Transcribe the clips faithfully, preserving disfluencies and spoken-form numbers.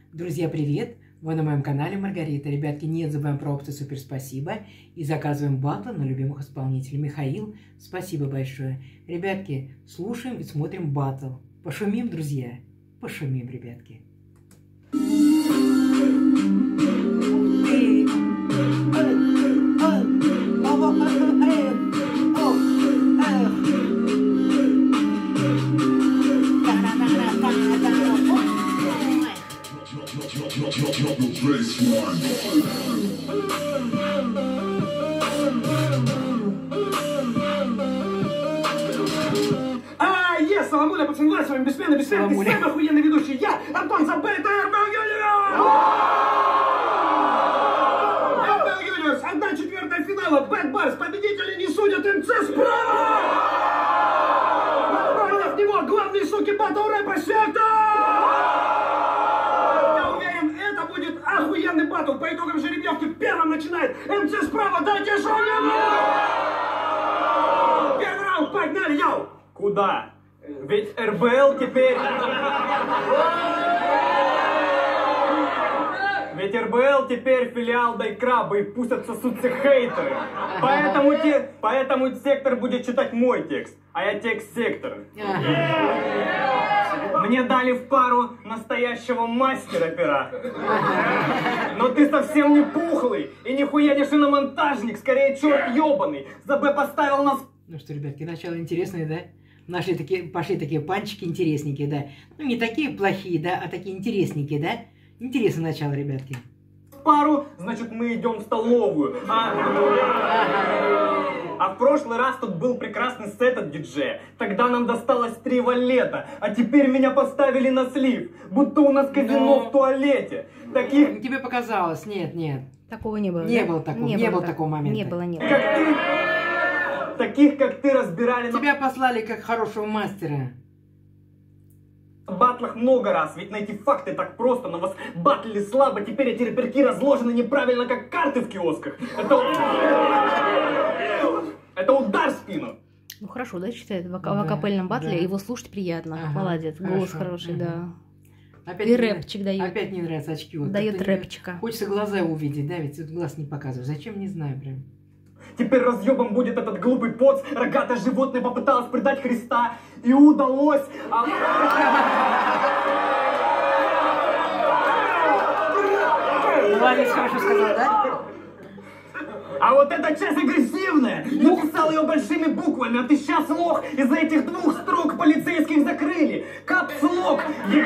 Друзья, привет! Вы на моем канале Маргарита. Ребятки, не забываем про опцию «Супер спасибо» и заказываем батл на любимых исполнителей. Михаил, спасибо большое. Ребятки, слушаем и смотрим батл. Пошумим, друзья? Пошумим, ребятки. А, yes, Саламуля, пацаны, с вами бессменный, бессменный, самый охуенный ведущий, я, Антон Забытый, эр би эл Юниверс, одна четвертая финала, Bad Bars, победители не судят, эм цэ справа! Против него главные суки батл рэпа света! Я уверен, это будет охуенный батл, по итогам жеребьевки первым начинает эм цэ справа, дайте шоу! Первый раунд, погнали, йоу! Куда? Ведь эр бэ эл теперь... Ведь эр бэ эл теперь филиал Дайкраба, и пусть отсосутся хейтеры. Поэтому, те... Поэтому сектор будет читать мой текст, а я текст сектора. Мне дали в пару настоящего мастера пера. Но ты совсем не пухлый и нихуя не шиномонтажник, скорее черт ебаный. За Б поставил нас... Ну что, ребятки, начало интересное, да? Нашли такие, пошли такие панчики интересненькие, да? Ну, не такие плохие, да, а такие интересненькие, да? Интересное начало, ребятки. Пару, значит, мы идем в столовую. А... а в прошлый раз тут был прекрасный сет от диджея. Тогда нам досталось три валета, а теперь меня поставили на слив. Будто у нас казино Но... в туалете. Таких... Тебе показалось, нет, нет. Такого не было. Не да? было такого, не, не было было так... такого момента. Не было, не было. Как ты... Таких, как ты, разбирали... Тебя послали как хорошего мастера. В батлах много раз, ведь найти факты так просто, но вас батлили слабо, теперь эти реперки разложены неправильно, как карты в киосках. Это... Это удар в спину. Ну хорошо, да, читает в, Да, в акапельном батле, да. его слушать приятно. Ага, Молодец, хорошо. голос хороший, Ага. да. Опять И не- рэпчик дает. Опять не нравятся очки. Вот Дает как-то не- рэпчика. Хочется глаза увидеть, да, ведь тут глаз не показываешь. Зачем, не знаю прям. Теперь разъебом будет этот глупый поц. Рогатое животное попыталось предать Христа. И удалось. А... Молодец, хорошо сказал, да? а вот эта часть агрессивная. Написал ее большими буквами. А ты сейчас лох. Из-за этих двух строк полицейских закрыли. Капслок.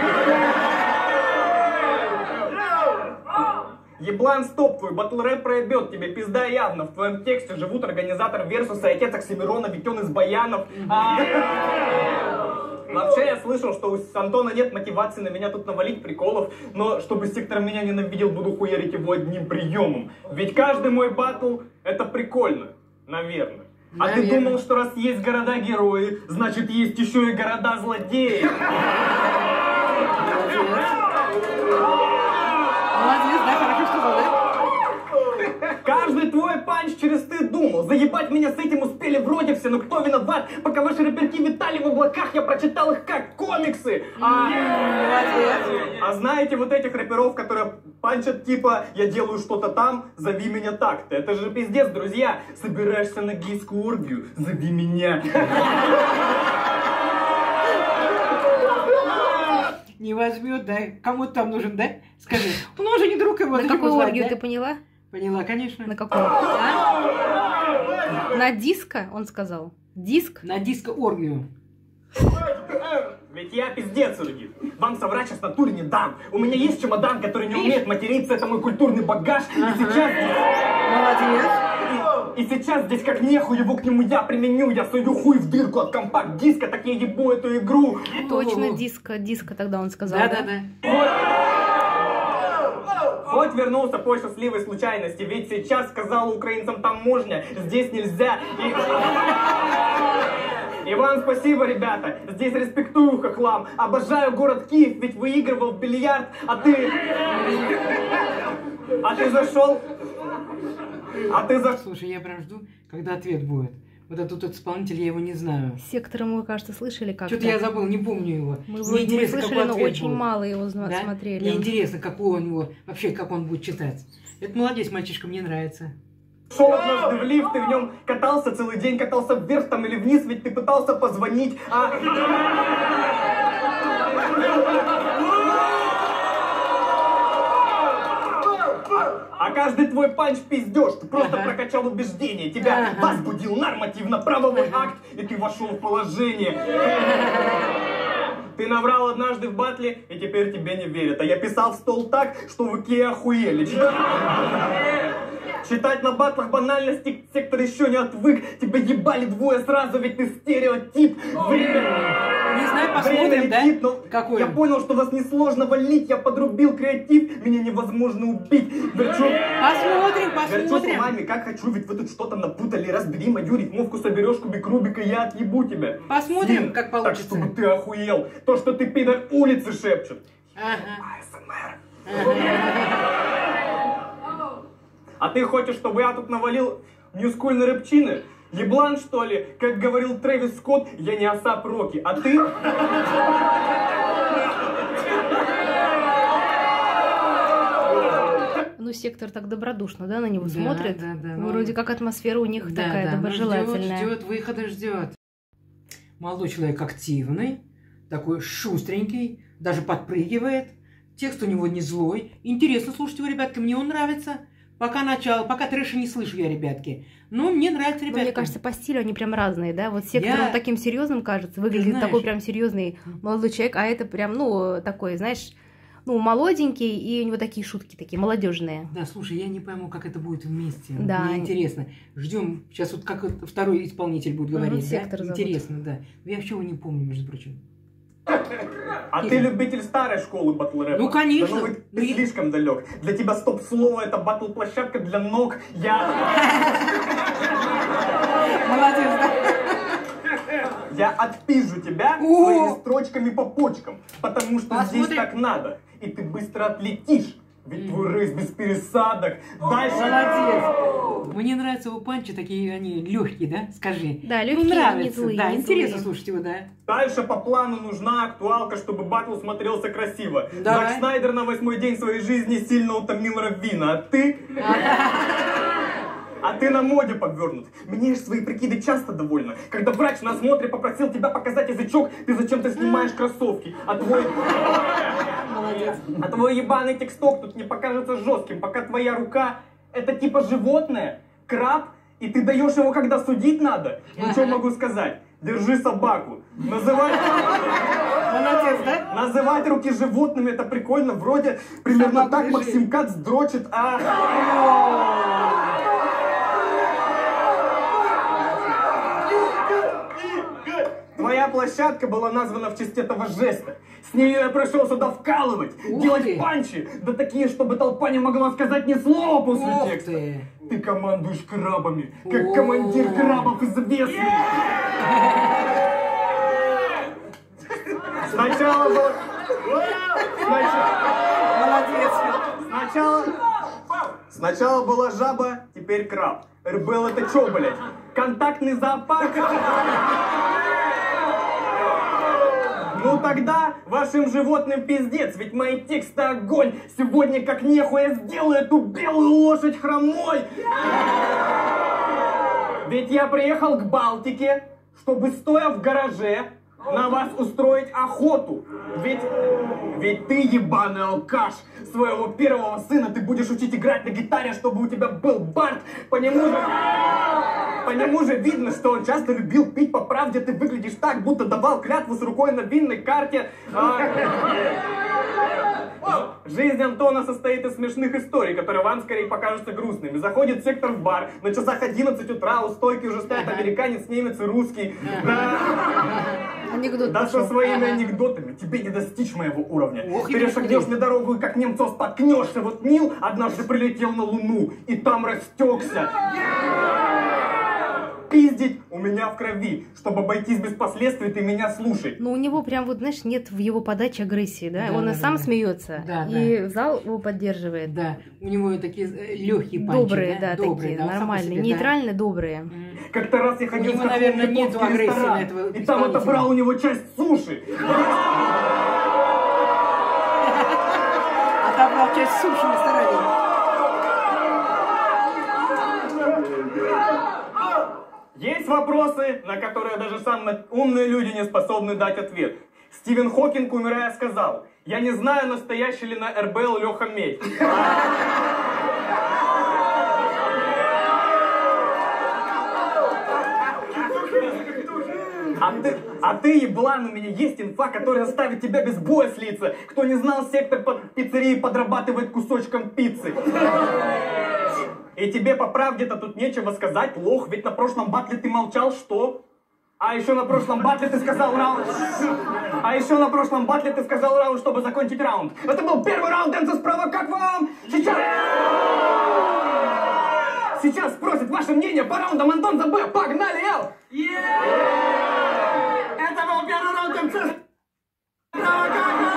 Еблан, стоп, твой батл-рэп проебет, тебе пизда явно. В твоем тексте живут организатор Версуса и отец Оксимирона, ведь он из Баянов. А... Вообще я слышал, что у Антона нет мотивации на меня тут навалить приколов, но чтобы сектор меня ненавидел, буду хуярить его одним приемом. Ведь каждый мой батл это прикольно, наверное. А Наверное. ты думал, что раз есть города-герои, значит есть еще и города-злодеи? Молодец, да, хорошо сказал, да? Каждый твой панч через ты думал. Заебать меня с этим успели вроде все, но кто виноват? Пока ваши рэперки витали в облаках, я прочитал их как комиксы. А, а знаете вот этих рэперов, которые панчат типа «я делаю что-то там, зови меня так-то». Это же пиздец, друзья. Собираешься на гейскую оргию? Зови меня. Не возьмет, да? Кому-то там нужен, да? Скажи. Он уже не друг его. На зачем какую его звать, оргию да? ты поняла? Поняла, конечно. На какую? А? На диско, он сказал. Диск? На диско-оргию. Ведь я пиздец, Ургит. Вам соврать сейчас в натуре не дам. У меня есть чемодан, который не умеет материться, это мой культурный багаж. И сейчас... Молодец. И сейчас здесь как нехуй его к нему я применю. Я сую хуй в дырку от компакт-диска, так я ебу эту игру. Точно, диско, диско тогда он сказал. Да-да-да. Хоть вернулся по счастливой случайности, ведь сейчас сказал украинцам таможня, здесь нельзя. И... И вам спасибо, ребята, здесь респектую хохлам, обожаю город Киев, ведь выигрывал в бильярд, а ты... А ты зашел? А ты зашел? Слушай, я прям жду, когда ответ будет. Вот этот вот исполнитель, я его не знаю. Сектор мы, кажется, слышали как-то. Что-то я забыл, не помню его. Мы Мне вроде не интересно, слышали, какой но ответ очень будет. мало его зна- Да? смотрели. Мне интересно, какой у него, вообще, как он будет читать. Это молодец, мальчишка, мне нравится. Шел однажды в лифт, ты в нем катался целый день, катался вверх там или вниз, ведь ты пытался позвонить, а... А каждый твой панч пиздеж, ты просто Ага. прокачал убеждение, тебя Ага. возбудил нормативно-правовой акт, и ты вошел в положение. Ты наврал однажды в батле, и теперь тебе не верят. А я писал в стол так, что в Икее охуели. Читать на батлах банальности сектор еще не отвык. Тебя ебали двое сразу, ведь ты стереотип. Время... Не знаю, Время посмотрим, да? летит, но Какой я он? понял, что вас несложно валить. Я подрубил креатив, меня невозможно убить. Верчу... Посмотрим, Верчу с посмотрим. умами, как хочу, ведь вы тут что-то напутали. Разбери мою ритмовку, соберешь кубик Рубика, я отъебу тебя. Посмотрим, Син, как получится. Так, чтобы ты охуел. То, что ты пидор улицы шепчут. Ага. АСМР. А ты хочешь, чтобы я тут навалил ньюскульной рыбчины? Еблан, что ли? Как говорил Трэвис Скотт, я не Асап Роки, а ты... Ну, сектор так добродушно, да, на него Да, смотрит. да, да, ну, Вроде как атмосфера у них Да, такая да, ну, доброжелательная. Ждет, ждет, выхода ждет. Молодой человек активный, такой шустренький, даже подпрыгивает. Текст у него не злой. Интересно слушать его, ребятки, мне он нравится. Пока начало, пока трэша не слышу я, ребятки. Но мне нравится, Ну, ребятки. мне кажется, по стилю они прям разные, да? Вот сектор Я- он таким серьезным кажется, выглядит знаешь- такой прям серьезный молодой человек, а это прям, ну, такой, знаешь, ну, молоденький, и у него такие шутки такие, молодежные. Да, слушай, я не пойму, как это будет вместе. Да. Мне интересно. Ждем. Сейчас вот как вот второй исполнитель будет Мгм, говорить, да? Сектор зовут. Интересно, да. Но я вообще его не помню, между прочим. А ты любитель старой школы батл-рэпа? Ну, конечно. Да, ну, вы- Ну, ты и- слишком далек. Для тебя стоп-слово — это батл-площадка для ног. Я... Молодец, да? Я отпизжу тебя О! своими строчками по почкам, потому что Посмотрим. здесь так надо. И ты быстро отлетишь. Ведь твой рейс без пересадок. Дальше... Молодец. Мне нравятся его панчи, такие они легкие, да? Скажи. Да, Ну, легкие, не нравится, злые, да, не интересно злые. слушать его, да. Дальше по плану нужна актуалка, чтобы батл смотрелся красиво. Давай. Зак Снайдер на восьмой день своей жизни сильно утомил Раввина, а ты... А ты на моде подвернут. Меняешь свои прикиды часто довольно. Когда врач на осмотре попросил тебя показать язычок, ты зачем-то снимаешь кроссовки. А твой... Молодец. А твой ебаный тексток тут не покажется жестким, пока твоя рука это типа животное, краб, и ты даешь его, когда судить надо. Ну что могу сказать? Держи собаку. Называть... Молодец, да? Называть руки животными это прикольно. Вроде примерно Собаку так держи. Максим Кац дрочит, а... Твоя площадка была названа в честь этого жеста. С нее я пришел сюда вкалывать, Ух делать ты. панчи, да такие, чтобы толпа не могла сказать ни слова после Ух текста. ты. Ты командуешь крабами, как О. командир крабов известный. Сначала был... Сначала... Молодец. Сначала... Сначала была жаба, теперь краб. РБЛ это чё, блядь? Контактный зоопарк? Ну тогда вашим животным пиздец, ведь мои тексты огонь. Сегодня как нехуй я сделаю эту белую лошадь хромой. Ведь я приехал к Балтике, чтобы, стоя в гараже, на вас устроить охоту. Ведь, ведь ты, ебаный алкаш, своего первого сына ты будешь учить играть на гитаре, чтобы у тебя был бард. По нему же, по нему же видно, что он часто любил пить. По правде ты выглядишь так, будто давал клятву с рукой на винной карте. А... Жизнь Антона состоит из смешных историй, которые вам скорее покажутся грустными. Заходит сектор в бар, на часах одиннадцать утра, у стойки уже стоят американец, немец и русский. Да, Анекдот да со пошел. своими анекдотами тебе не достичь моего уровня. Ох, и Перешагнешь прикольно. мне дорогу, и как немцов споткнешься. Вот Нил однажды прилетел на Луну, и там растекся. Пиздить у меня в крови. Чтобы обойтись без последствий, ты меня слушай. Ну, у него прям вот, знаешь, нет в его подаче агрессии, да? Да, Он да, и сам да. смеется, Да, и да. зал его поддерживает. Да, у него такие легкие панчи, Добрые, да, Добрые, такие, да, он сам по нормальные, себе, да. нейтральные, добрые. М. Как-то раз я ходил У него, в какой-то наверное, нету японский агрессии ресторан, на этого и там исполнителя. отобрал у него часть суши. Отобрал часть суши в ресторане. Есть вопросы, на которые даже самые умные люди не способны дать ответ. Стивен Хокинг, умирая, сказал: я не знаю, настоящий ли на эр бэ эл Леха Медь. А ты, а ты, еблан, у меня есть инфа, которая заставит тебя без боя слиться. Кто не знал, сектор под пиццерии подрабатывает кусочком пиццы. И тебе по правде-то тут нечего сказать, лох, ведь на прошлом батле ты молчал, что? А еще на прошлом батле ты сказал раунд. А еще на прошлом батле ты сказал раунд, чтобы закончить раунд. Это был первый раунд танца справа, как вам? Сейчас... Сейчас спросит ваше мнение по раундам Антон за Б. Погнали, эл! Это был первый раунд МЦ справа, как вам?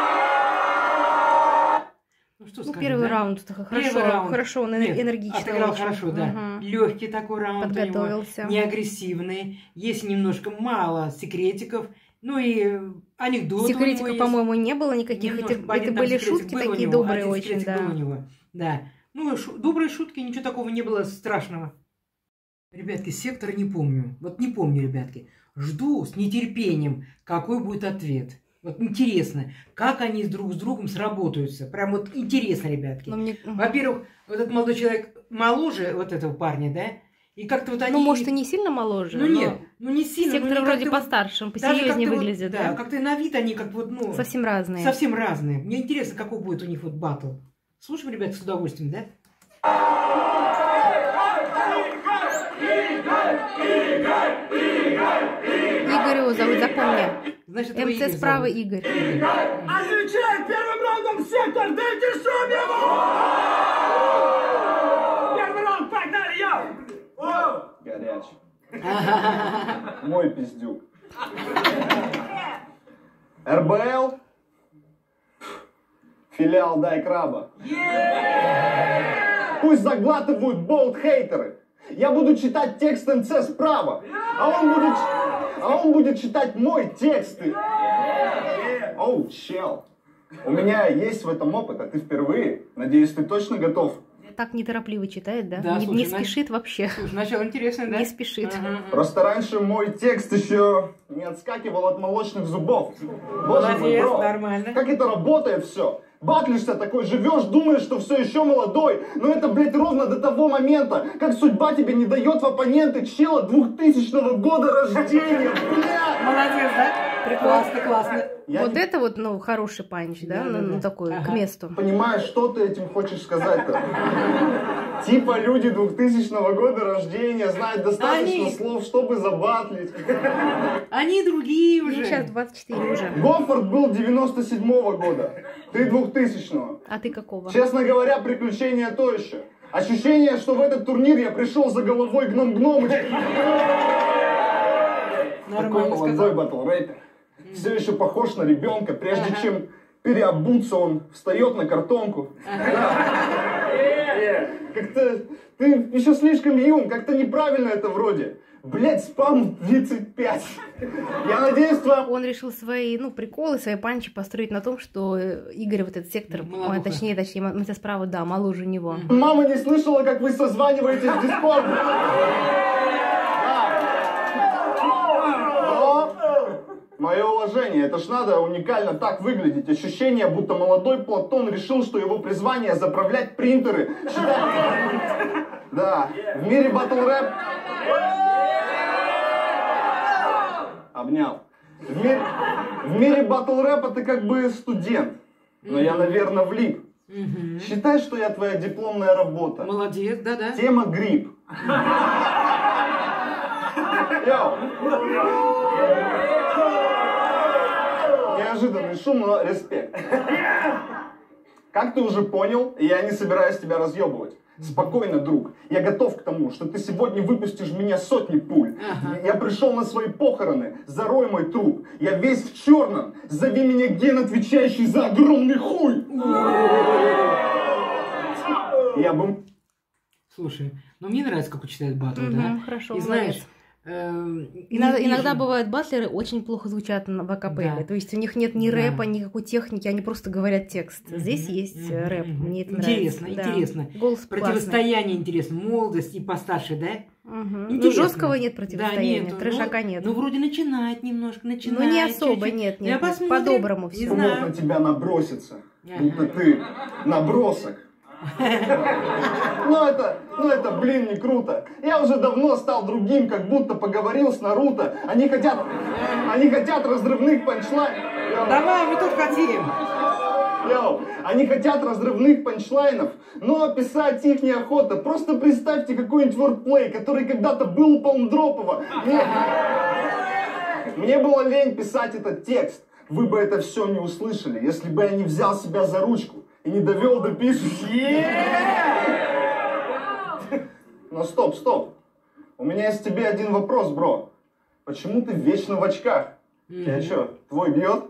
Ну, что Ну, сказать, первый да? раунд хорошо, Первый раунд. хорошо, он Нет, энергично. отыграл очень. хорошо, да. Мгм. Легкий такой раунд у него, Подготовился. не агрессивный, есть немножко мало секретиков, ну и анекдоты у него Секретиков, есть. по-моему, не было никаких. Немножко, Это, один это там были секретик шутки был у такие него, добрые один очень, секретик да. был у него, да. Ну, шу- добрые шутки, ничего такого не было страшного. Ребятки, сектор не помню. Вот не помню, ребятки. Жду с нетерпением, какой будет ответ. Вот интересно, как они друг с другом сработаются. Прям вот интересно, ребятки. Но мне... мгм. Во-первых, вот этот молодой человек моложе вот этого парня, да? И как-то вот они... Ну, может, и не сильно моложе, Ну но нет, ну не сильно. сектор ну, не вроде как-то вот- постарше, он даже посерьезнее как-то вот, выглядит, да? да? Как-то на вид они как вот, ну... Совсем разные. Совсем разные. Мне интересно, какой будет у них вот батл. Слушаем, ребят, с удовольствием, да? Игорь его зовут, запомни. Значит, его Игорь МЦ справа зовут. Игорь. Отвечает первым раундом сектор, дайте шум ему! Первый раунд, погнали, йоу! Горячий. Мой пиздюк. эр бэ эл. Филиал Дай Краба. Пусть заглатывают болт-хейтеры. Я буду читать текст МЦ справа, а он будет, а он будет читать мой текст. Оу, чел. У меня есть в этом опыт, а ты впервые. Надеюсь, ты точно готов? Так неторопливо читает, да? Да, не, слушай, не на- спешит вообще. Слушай, начало интересное, да? Не спешит. Ага, ага. Просто раньше мой текст еще не отскакивал от молочных зубов. Боже мой, Молодец, бро. нормально. Как это работает все? Батлишься такой, живешь, думаешь, что все еще молодой, но это, блядь, ровно до того момента, как судьба тебе не дает в оппоненты чела двухтысячного года рождения, блядь! Молодец, да? Классно, классно. Я Вот не это вот, ну, хороший панч, да? Да, Ну, да, ну, да. такой, Ага. к месту. понимаю, что ты этим хочешь сказать-то. Типа люди двухтысячного года рождения знают достаточно Они- слов, чтобы забатлить. Они другие Мне уже. сейчас двадцать четыре уже. Гофорд был девяносто седьмого года, ты двухтысячного. А ты какого? Честно говоря, приключение то еще. Ощущение, что в этот турнир я пришел за головой гном-гном. Такой Нормально молодой сказал. батл-рэпер. Все еще похож на ребенка. Прежде Ага. чем переобуться, он встает на картонку. Как-то ты еще слишком юн, как-то неправильно это вроде. Блять, спам тридцать пять. Я надеюсь, твоя... Он решил свои, ну, приколы, свои панчи построить на том, что э, Игорь вот этот сектор, Молодуха. ой, точнее, точнее, м- МЦ справа, да, моложе него. Мама не слышала, как вы созваниваетесь в Дискорде. Но, мое уважение, это ж надо уникально так выглядеть. Ощущение, будто молодой Платон решил, что его призвание заправлять принтеры. Считай- Да, в мире батл рэп... Обнял. В мире, в мире батл рэпа ты как бы студент. Но я, наверное, влип. Мгм. Считай, что я твоя дипломная работа. Молодец, да-да. Тема грипп. Йоу. Неожиданный шум, но респект. Как ты уже понял, я не собираюсь тебя разъебывать. Спокойно, друг. Я готов к тому, что ты сегодня выпустишь в меня сотни пуль. Ага. Я пришел на свои похороны. Зарой мой труп. Я весь в черном. Зови меня ген, отвечающий за огромный хуй. Я бы... Слушай, ну мне нравится, как он читает батл, Мгм, да? хорошо, И молодец. знаешь, эм, Иногда, не иногда вижу- бывают батлеры очень плохо звучат на- в акапелле. Да. То есть у них нет ни Да. рэпа, никакой техники, они просто говорят текст. Здесь Мгм, есть мгм, э, рэп, мгм. мне это Интересно, нравится. Да. интересно. Голос классный. Противостояние интересно, молодость и постарше, да? Мгм. Ну, Интересно. жесткого нет Да, противостояния, нету. трешака ну, нет. Ну, вроде начинает немножко, начинает. Ну, не особо, чуть-чуть. нет, Ну, я нет, нет. посмотрим. По-доброму Не всё. Мог знаю. на тебя наброситься. Ага. Будто ты набросок. Ну это, ну это, блин, не круто. Я уже давно стал другим, как будто поговорил с Наруто. Они хотят, они хотят разрывных панчлайнов. Давай, мы тут хотим. Йоу, они хотят разрывных панчлайнов, но описать их неохота. Просто представьте какой-нибудь вордплей, который когда-то был у Палмдропова. Мне... Мне было лень писать этот текст. Вы бы это все не услышали, если бы я не взял себя за ручку и не довел до пишущего. Но стоп, стоп. У меня есть к тебе один вопрос, бро. Почему ты вечно в очках? Я что, твой бьет?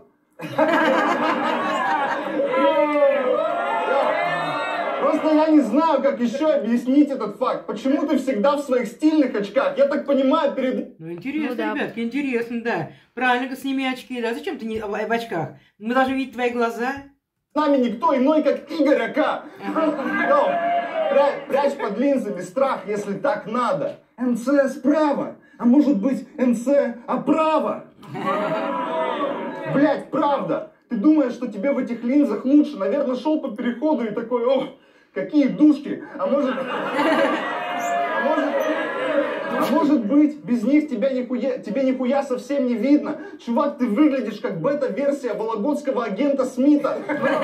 Просто я не знаю, как еще объяснить этот факт. Почему ты всегда в своих стильных очках? Я так понимаю, перед... Ну, интересно, Ну, да. ребятки, интересно, да. Правильно, сними очки, да. Зачем ты не в, в очках? Мы должны видеть твои глаза. нами никто иной, как Игорь Ака. Йоу, пря- Прячь под линзами страх, если так надо. МЦ справа, а может быть МЦ оправа. Блять, правда. Ты думаешь, что тебе в этих линзах лучше? Наверное, шел по переходу и такой, о, какие душки. А может... А может... А может быть, без них тебя нихуя, тебе нихуя совсем не видно. Чувак, ты выглядишь как бета-версия вологодского агента Смита.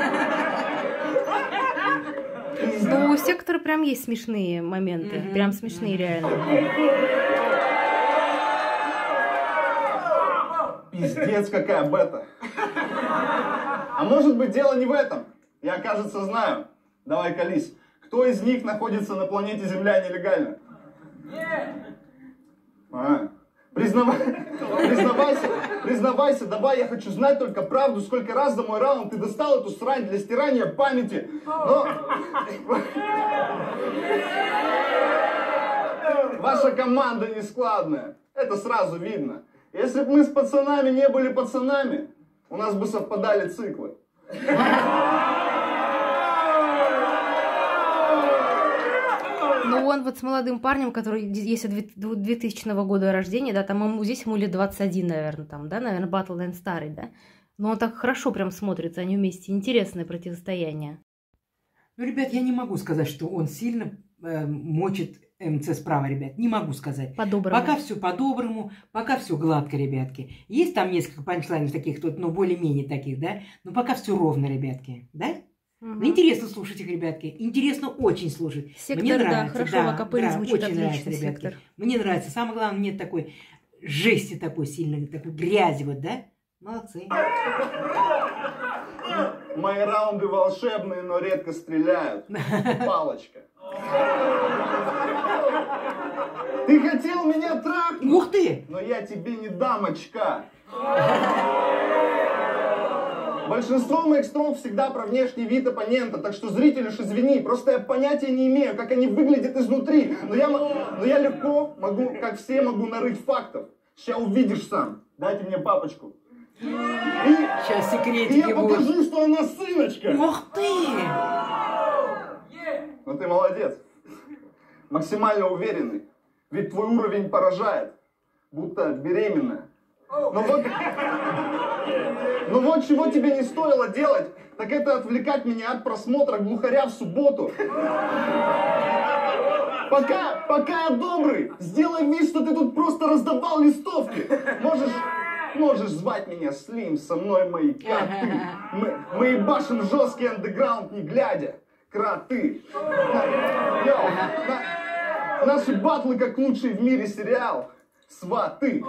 Ну, у сектора прям есть смешные моменты. Прям смешные, реально. Пиздец, какая бета. А может быть, дело не в этом? Я, кажется, знаю. Давай, колись. Кто из них находится на планете Земля нелегально? А, признавай, признавайся, признавайся, давай, я хочу знать только правду, сколько раз за мой раунд ты достал эту срань для стирания памяти. Но... Ваша команда нескладная, это сразу видно. Если бы мы с пацанами не были пацанами, у нас бы совпадали циклы. Ну, он вот с молодым парнем, который, если двухтысячного года рождения, да, там ему, здесь ему лет двадцать один, наверное, там, да, наверное, батл, наверное, старый, да. Но он так хорошо прям смотрится, они вместе, интересное противостояние. Ну, ребят, я не могу сказать, что он сильно э, мочит МЦ справа, ребят. Не могу сказать. По-доброму. Пока все по-доброму, пока все гладко, ребятки. Есть там несколько панчлайнов таких, тут, ну, более-менее таких, да? Но пока все ровно, ребятки, да? Угу. Ну, интересно слушать их, ребятки. Интересно очень слушать. Сектор, Мне да, нравится, хорошо, да, в акапелле да, звучит очень отлично, нравится, ребятки. сектор. Мне нравится. Самое главное, нет такой жести такой сильной, такой грязи, вот, да? Молодцы. Мои раунды волшебные, но редко стреляют. Палочка. Ты хотел меня трахнуть? Ух ты! Но я тебе не дам очка. Большинство моих строк всегда про внешний вид оппонента, так что зритель уж извини, просто я понятия не имею, как они выглядят изнутри. Но я, но я легко могу, как все, могу нарыть фактов. Сейчас увидишь сам. Дайте мне папочку. И, Сейчас и секретики я будут. покажу, что она сыночка. Ух ты! Ну ты молодец. Максимально уверенный. Ведь твой уровень поражает. Будто беременная. Но вот... Ну вот чего тебе не стоило делать, так это отвлекать меня от просмотра глухаря в субботу. Пока, пока я добрый, сделай вид, что ты тут просто раздавал листовки. Можешь... Можешь звать меня Слим, со мной мои коты. Мы, мы ебашим жесткий андеграунд, не глядя. Кроты. Йоу, на- наши батлы как лучший в мире сериал. Сваты.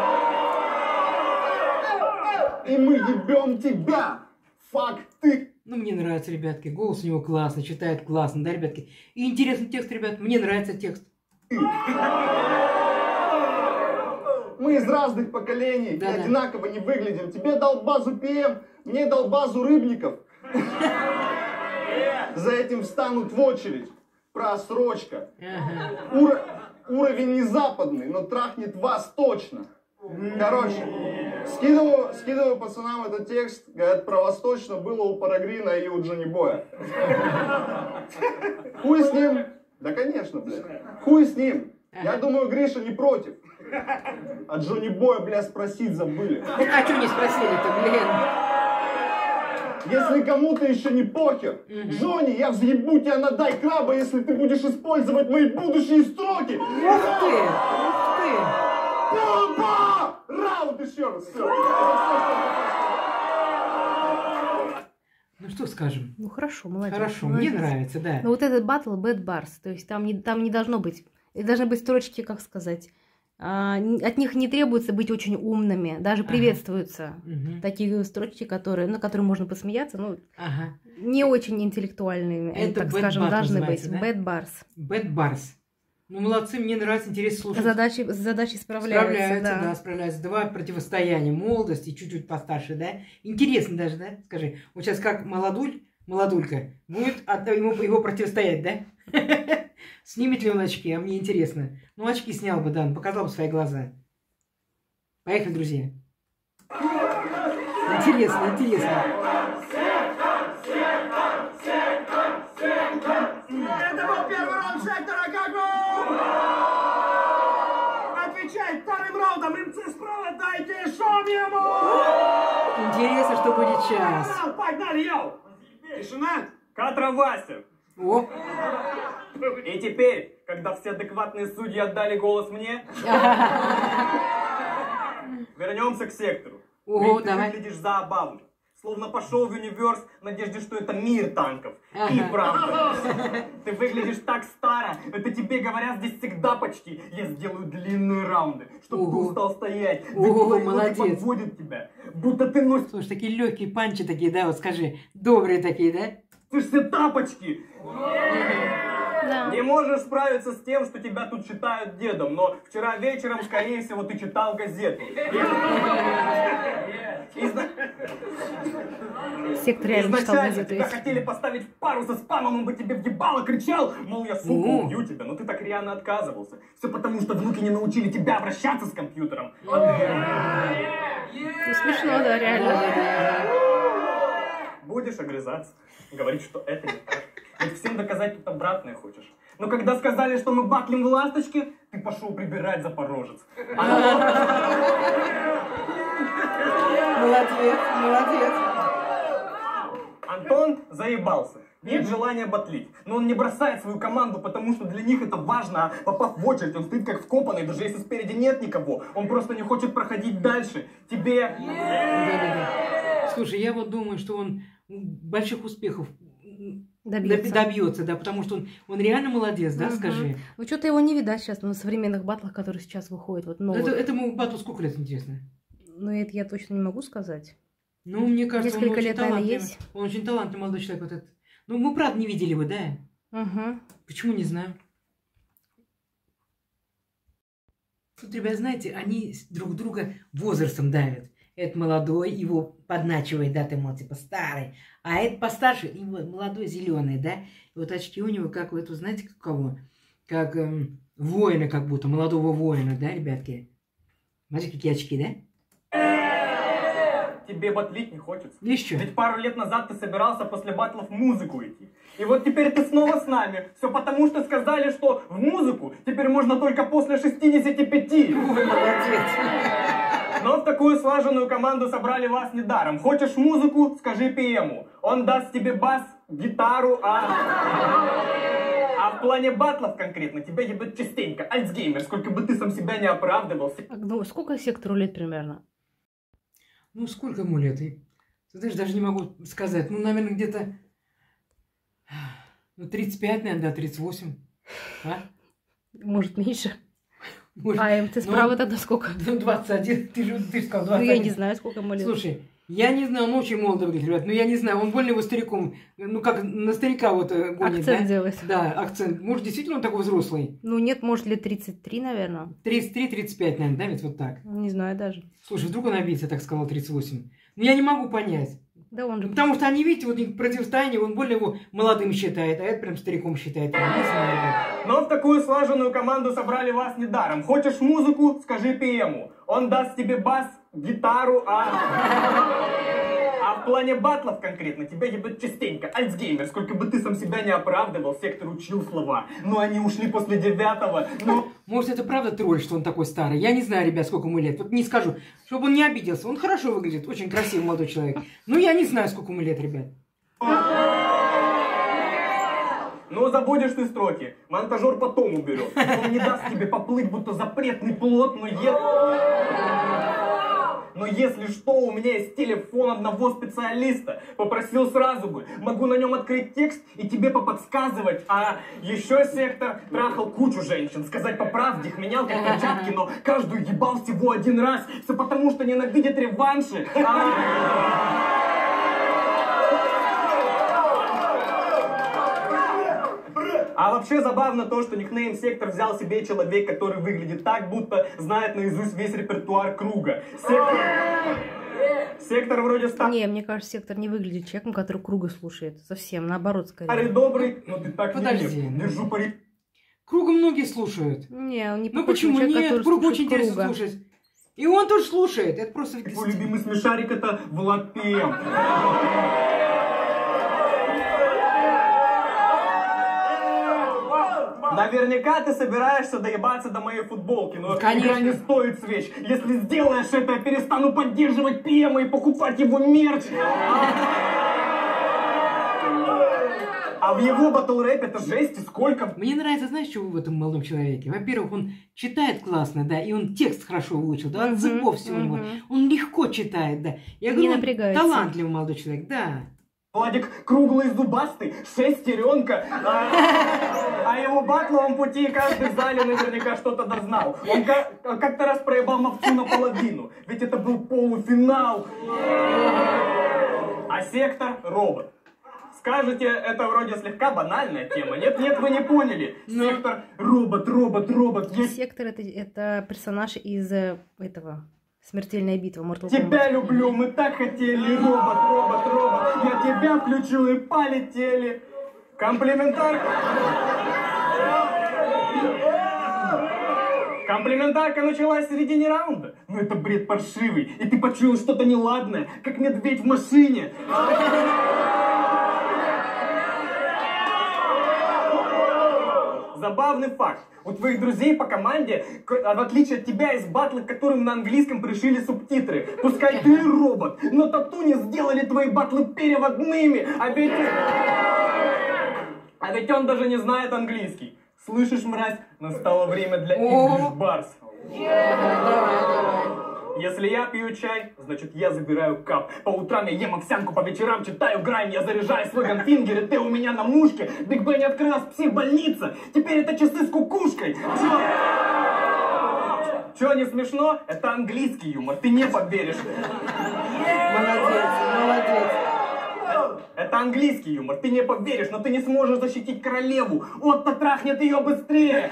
И мы ебем тебя. Факты. Ну, мне нравится, ребятки. Голос у него классный, читает классно, да, ребятки? И интересный текст, ребят. Мне нравится текст. Мы из разных поколений, Да, и да. одинаково не выглядим. Тебе дал базу пи эм, мне дал базу Рыбников. За этим встанут в очередь. Просрочка. Ага. Ур- Уровень не западный, но трахнет вас точно. Короче, скидываю, скидываю пацанам этот текст. Говорят, про вас точно было у Парагрина и у Джонни Боя. Хуй с ним. Да, конечно, блядь. Хуй с ним. Я думаю, Гриша не против. А Джонни Боя, бля, спросить забыли. А что не спросили-то, блин? Если кому-то еще не похер, Джонни, я взъебу тебя на дай краба, если ты будешь использовать мои будущие строки. Ух ты! Ух ты! Бомба! Раунд еще раз. Все. Ну что скажем? Ну хорошо, молодец. Хорошо, молодец. мне нравится, да. Но вот этот батл Bad Bars, то есть там не, там не должно быть, должны быть строчки, как сказать, а, н- от них не требуется быть очень умными, даже Ага. приветствуются Мгм. такие строчки, которые, на которые можно посмеяться, ну, Ага. не очень интеллектуальными, Это так Bad скажем, Bars должны быть. называется, да? Bad Bars. Bad Bars. Ну, молодцы, мне нравится, интересно слушать. Задачи, с задачей справляются, Справляются, да. да. справляются. Два противостояния, молодость и чуть-чуть постарше, да? Интересно даже, да? Скажи, вот сейчас как молодуль, молодулька, будет от- ему, его противостоять, да? Снимет ли он очки, а мне интересно. Ну, очки снял бы, да, он показал бы свои глаза. Поехали, друзья. Интересно, интересно. Это был первый раунд сектора, как вам? Отвечай вторым раундом, МЦ справа, дайте шум ему! Интересно, что будет сейчас. Раунд, погнали, йоу! Тишина! Катравасер! О, И теперь, когда все адекватные судьи отдали голос мне, вернемся к сектору. Ого, Ведь ты давай. выглядишь забавно. Словно пошел в универс в надежде, что это мир танков. И Ага. правда. Ты выглядишь так старо. Это тебе говорят здесь всегда почти. Я сделаю длинные раунды, чтобы ты Ого. устал стоять. Ведь Ого, твои ноги молодец. подводят тебя. Будто ты носишь слушай, такие легкие панчи такие, да, вот скажи, добрые такие, да? все тапочки. Да. Не можешь справиться с тем, что тебя тут считают дедом, но вчера вечером, скорее всего, ты читал газету. Изна- Сектор реально читал Изначально газету. тебя если- хотели поставить в пару со спамом, он бы тебе въебало кричал, мол, я сука О. убью тебя, но ты так рьяно отказывался. Все потому, что внуки не научили тебя обращаться с компьютером. Ну, смешно, да, реально. Будешь огрызаться, говорить, что это не так. Ведь всем доказать тут обратное хочешь. Но когда сказали, что мы батлим в ласточке, ты пошел прибирать, запорожец. Молодец, молодец. Антон заебался. Нет желания батлить. Но он не бросает свою команду, потому что для них это важно. А попав в очередь, он стоит как вкопанный, даже если спереди нет никого. Он просто не хочет проходить дальше. Тебе... Да-да-да. Слушай, я вот думаю, что он больших успехов Добьется. добьется, да, потому что он, он реально молодец, да, Мгм. скажи. Ну, что-то его не видать сейчас на современных батлах, которые сейчас выходят. Вот новых. Это, этому бату сколько лет, интересно? Ну, это я точно не могу сказать. Ну, мне кажется, он Несколько очень лет, наверное, талантливый. есть. Он очень талантливый молодой человек. Вот этот. Ну, мы, правда, не видели его, да? Угу. Почему, не знаю. Тут, ребят, знаете, они с- друг друга возрастом давят. Этот молодой его подначивает, да, ты, мол, типа, старый. А этот постарше, и вот молодой, зеленый, да. И вот очки у него, как у этого, знаете, как у кого? Как эм, воина, как будто, молодого воина, да, ребятки? Смотрите, какие очки, да? Тебе батлить не хочется. Еще. Ведь пару лет назад ты собирался после батлов в музыку идти. И вот теперь ты снова с нами. Все потому, что сказали, что в музыку теперь можно только после шестидесяти пяти. Ой, молодец. Но в такую слаженную команду собрали вас недаром. Хочешь музыку? Скажи пи эм-у. Он даст тебе бас, гитару, а... А в плане батлов конкретно тебя ебет частенько. Альцгеймер, сколько бы ты сам себя не оправдывался. Ну, сколько сектору лет примерно? Ну, сколько ему лет? И, ты знаешь, даже не могу сказать. Ну, наверное, где-то... Ну, тридцать пять, наверное, да, тридцать восемь. А? Может, меньше? Может, А МТ ну, справа тогда сколько? ну, двадцать один. Ты же, ты же сказал Ну, двадцать один. я не знаю, сколько ему лет. Слушай, Я не знаю, он очень молодо выглядит, ребят. Но я не знаю, он больно его стариком. Ну, как на старика вот э, гонит, Акцент да? делает. Да, акцент. Может, действительно он такой взрослый? Ну нет, может, лет тридцать три, наверное. тридцать три тридцать пять, наверное, да, ведь вот так. Не знаю даже. Слушай, вдруг он обидится, так сказал, тридцать восемь. Ну, я не могу понять. Да он же... Потому что они, видите, вот их противостояние, он более его молодым считает, а это прям стариком считает. Я не знаю, ребят. Но в такую слаженную команду собрали вас недаром. Хочешь музыку, скажи пи эм-у. Он даст тебе бас, гитару, а... А в плане батлов конкретно тебя ебет частенько. Альцгеймер, сколько бы ты сам себя не оправдывал, Сектор учил слова. Но они ушли после девятого, но... Может, это правда тролль, что он такой старый? Я не знаю, ребят, сколько ему лет. Вот не скажу, чтобы он не обиделся. Он хорошо выглядит, очень красивый молодой человек. Но я не знаю, сколько ему лет, ребят. Ну, забудешь ты строки. Монтажер потом уберет. Он не даст тебе поплыть, будто запретный плод, но е... Но если что, у меня есть телефон одного специалиста. Попросил сразу бы. Могу на нем открыть текст и тебе поподсказывать. А еще Сектор трахал кучу женщин. Сказать по правде, их менял как перчатки, но каждую ебал всего один раз. Все потому, что ненавидит реванши. А... А вообще забавно то, что никнейм Сектор взял себе человек, который выглядит так, будто знает наизусть весь репертуар Круга. Сектор... Сектор вроде стал... Не, мне кажется, Сектор не выглядит человеком, который Круга слушает. Совсем, наоборот, скорее. Старый добрый, но ты так Подожди. не лев. Держу пари... Круга многие слушают. Не, он не Ну похож на почему человека, нет? который Круг слушает очень интересно Круга. слушать. И он тоже слушает. Это просто... Твой любимый смешарик это Влад пи эм. Наверняка ты собираешься доебаться до моей футболки, но Конечно. игра не стоит свеч. Если сделаешь это, я перестану поддерживать пи эм и покупать его мерч. А в его батл-рэп это жесть и сколько? Мне нравится, знаешь, что в этом молодом человеке? Во-первых, он читает классно, да, и он текст хорошо выучил, да, Мгм, языков всего у него. мгм. Он легко читает, да. Я Не говорю, он напрягается. талантливый молодой человек, да. Владик круглый, зубастый, шестеренка. А, а его батловом пути каждый в зале наверняка что-то дознал. Он ка- как-то раз проебал Мовцу наполовину, ведь это был полуфинал. А Сектор робот. Скажете, это вроде слегка банальная тема. Нет, нет, вы не поняли. Сектор робот, робот, робот. Я Сектор это, это персонаж из э, этого Смертельная битва Mortal тебя Kombat. люблю, мы так хотели. Робот, робот, робот. Я тебя включил и полетели. Комплиментарка. Комплиментарка началась в середине раунда. Но это бред паршивый. И ты почуял что-то неладное, как медведь в машине. Забавный факт. У твоих друзей по команде, к- в отличие от тебя, из батла, к которым на английском пришили субтитры. Пускай ты робот, но тату не сделали твои батлы переводными. А ведь... А ведь он даже не знает английский. Слышишь, мразь, настало время для English Bars. Если я пью чай, значит я забираю кап. По утрам я ем овсянку, по вечерам читаю грань. Я заряжаю свой ганфингер, и ты у меня на мушке. Биг Бен не открылась психбольница. Теперь это часы с кукушкой. Чё? Чё не смешно? Это английский юмор, ты не поверишь. Молодец, молодец. Это английский юмор, ты не поверишь, но ты не сможешь защитить королеву. Отто трахнет ее быстрее.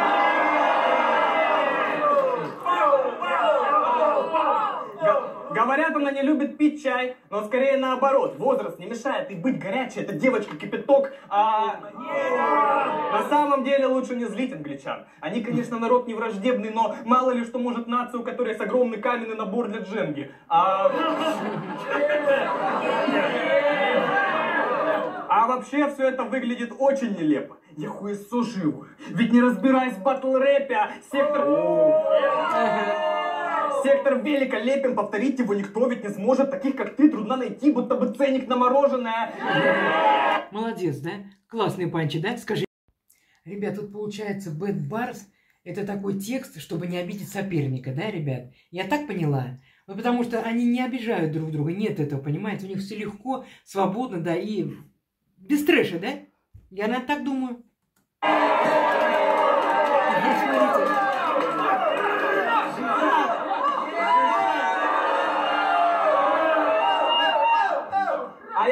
Г- Говорят, она не любит пить чай, но скорее наоборот. Возраст не мешает, и быть горячей, это девочка кипяток, а... На самом деле лучше не злить англичан. Они, конечно, народ не враждебный, но мало ли что может нация, у которой есть огромный каменный набор для дженги. А... А вообще все это выглядит очень нелепо. Я хуесошу его. Ведь не разбираясь в батл-рэпе, а Сектор... Сектор великолепен, повторить его никто ведь не сможет. Таких, как ты, трудно найти, будто бы ценник на мороженое. Молодец, да? Классные панчи, да? Скажи. Ребят, тут получается Bad Bars — это такой текст, чтобы не обидеть соперника, да, ребят? Я так поняла? Ну, потому что они не обижают друг друга, нет этого, понимаете? У них все легко, свободно, да, и без трэша, да? Я на так думаю. Смотрите.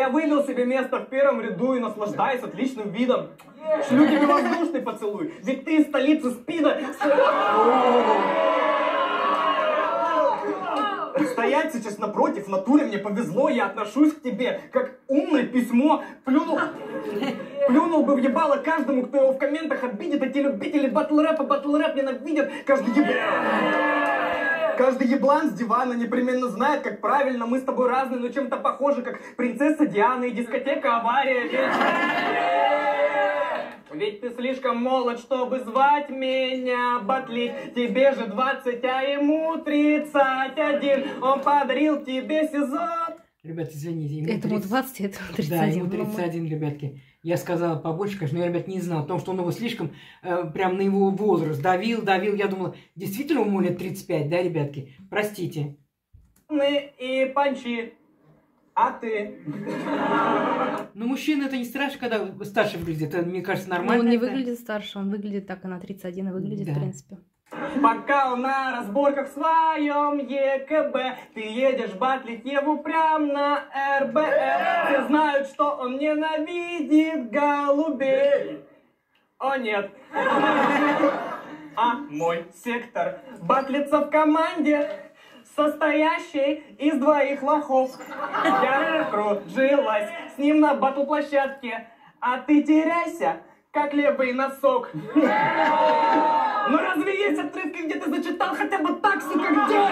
Я выбил себе место в первом ряду и наслаждаюсь отличным видом. Шлю тебе воздушный поцелуй, ведь ты из столицы СПИДа. Стоять сейчас напротив, в натуре мне повезло, я отношусь к тебе как умное письмо. Плюнул, плюнул бы в ебало каждому, кто его в комментах обидит. Эти любители батл рэпа, батл рэп ненавидят. Каждый еблан, каждый еблан с дивана непременно знает, как правильно. Мы с тобой разные, но чем-то похожи, как принцесса Диана и дискотека Авария. Ведь ты слишком молод, чтобы звать меня батлить. Тебе же двадцать, а ему тридцать один. Он подарил тебе сезон. Ребят, извините. Ему Этому тридцать... двадцать, этому тридцать Да, один. ему тридцать один, ребятки. Я сказала побольше, конечно, но я, ребят, не знал. Потому что он его слишком, э, прям на его возраст давил, давил. Я думала, действительно ему лет тридцать пять, да, ребятки? Простите. И панчи. А ты? Но мужчина это не страшно, когда старше выглядит. Это, мне кажется, Но нормально. он не это. выглядит старше, он выглядит так и на тридцать один и выглядит, Да. в принципе. Пока он на разборках в своем ЕКБ, ты едешь батлить его прям на эр бэ эр. Все знают, что он ненавидит голубей. О нет. А мой сектор батлится в команде, состоящей из двоих лохов. Я кружилась с ним на батл-площадке, а ты теряйся, как левый носок. Ну разве есть отрывки, где ты зачитал хотя бы так, сука, где?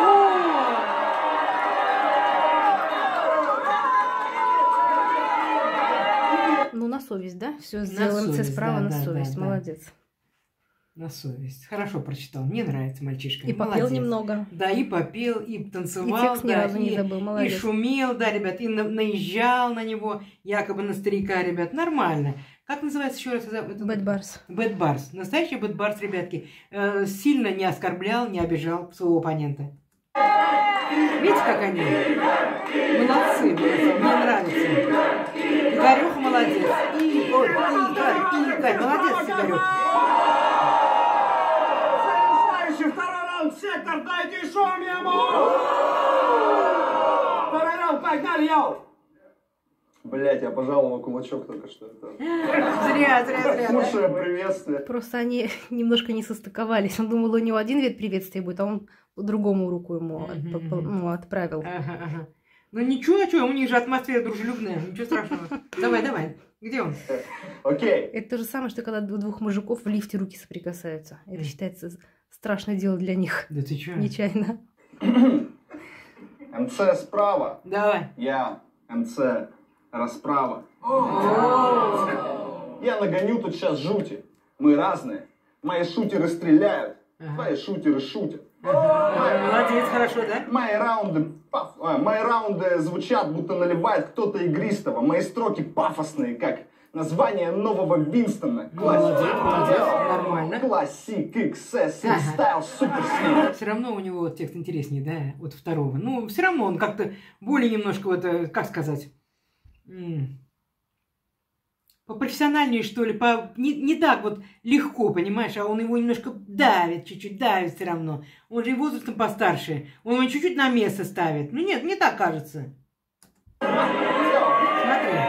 Ну, на совесть, да? Все сделал МЦ совесть, справа, да, на да, совесть. да, да. Молодец. На совесть. Хорошо прочитал. Мне нравится мальчишка. И попел Молодец. немного. Да, и попел, и танцевал. И текст ни да, разу не и- забыл, И молодец. шумел, да, ребят, и на- наезжал на него, якобы на старика, ребят. Нормально. Как называется еще раз? Бэд Барс. Бэд Барс. Настоящий Бэд Барс, ребятки. Э, сильно не оскорблял, не обижал своего оппонента. Видите, как они? Молодцы, молодцы. Мне нравится. Игорюха молодец. И, ой, Игорь, Игорь, молодец, Игорюх. Завершающий второй раунд, сектор, дайте шум ему! Второй раунд, погнали, йоу! Блять, я пожаловал кулачок только что. Это Зря, зря, зря. да? худшее приветствие. Просто они немножко не состыковались. Он думал, у него один вид приветствия будет, а он по другому руку ему от- Мгм, по- по- мгм. ну, отправил. Ага, ага. Ну ничего, а что, у них же атмосфера дружелюбная, ничего страшного. Давай, давай. Где он? Окей. Это то же самое, что когда у двух мужиков в лифте руки соприкасаются. Это считается страшное дело для них. Да ты чё? Нечаянно. МЦ справа, Давай. я МЦ расправа. Я нагоню тут сейчас жути. Мы разные. Мои шутеры стреляют, Ага. твои шутеры шутят. Молодец, хорошо, да? Мои раунды, паф- а, мои раунды звучат, будто наливает кто-то игристого. Мои строки пафосные, как название нового Винстона. Молодец, молодец, нормально. Классик, икс эс, Ага. стайл, супер слим. Все равно у него вот текст интереснее, да, вот второго. Ну, все равно он как-то более немножко, вот, э, как сказать, м, попрофессиональнее, что ли, по... не, не так вот легко, понимаешь, а он его немножко давит, чуть-чуть давит все равно. Он же и возрастом постарше, он его чуть-чуть на место ставит. Ну нет, не так кажется. Смотри.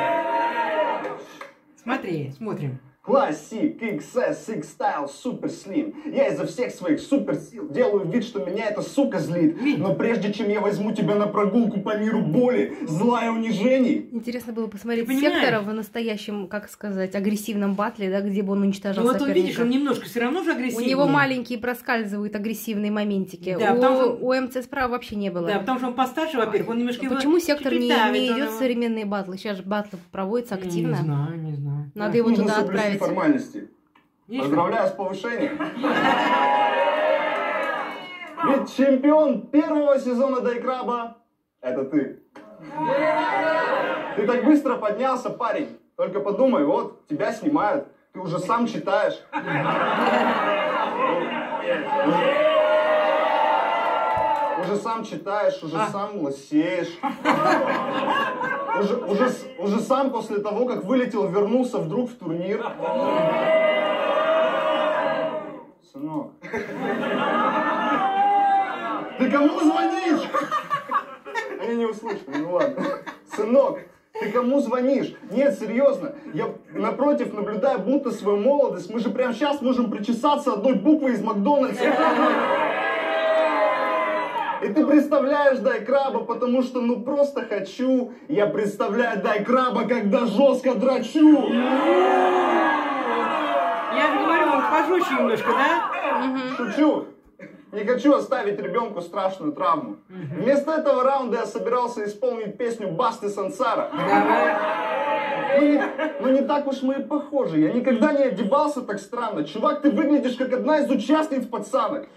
Смотри, смотрим. Классик, икс эс, X-Style, супер слим. Я изо всех своих супер сил делаю вид, что меня эта сука злит. Но прежде чем я возьму тебя на прогулку по миру боли, зла и унижений, Интересно было посмотреть Ты понимаешь? Сектора в настоящем, как сказать, агрессивном батле, да, где бы он уничтожал Ну вот он, соперника. видишь, он немножко все равно же У агрессивнее. него маленькие проскальзывают агрессивные моментики. Да, у, потому что- у МЦ справа вообще не было. Да, потому что он постарше, во-первых, он немножко... А его почему Сектор чуть-чуть не, давит, не он идет в его- современные батлы? Сейчас же батлы проводятся активно. Не знаю, не знаю. Надо Да. его нужно туда соблюсти отправить. формальности. Видишь, Поздравляю с повышением. Ведь чемпион первого сезона Дайкраба — это ты. Ты так быстро поднялся, парень. Только подумай, вот, тебя снимают. Ты уже сам читаешь. Уже сам читаешь, уже сам лысеешь. Уже, уже, с- уже сам после того, как вылетел, вернулся вдруг в турнир. Сынок. Ты кому звонишь? Они не услышали, ну ладно. Сынок, Ты кому звонишь? Нет, серьезно. Я, напротив, наблюдаю будто свою молодость. Мы же прямо сейчас можем причесаться одной буквой из Макдональдса. И ты представляешь Дай Краба, потому что ну просто хочу. Я представляю Дай Краба, когда жестко дрочу. Я же говорю, он пожестче немножко, да? Шучу. Не хочу оставить ребенку страшную травму. Вместо этого раунда я собирался исполнить песню Басты Сансара. Ну не, ну не так уж мы и похожи. Я никогда не одевался так странно. Чувак, ты выглядишь как одна из участниц пацанок.